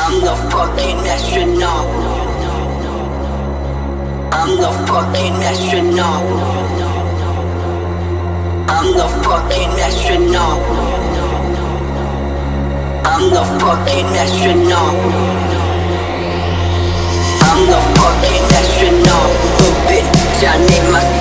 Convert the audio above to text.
I'm the fucking astronaut. I'm the fucking astronaut. I'm the fucking astronaut. I'm the fucking astronaut. I'm the fucking astronaut. Oh bitch, I need my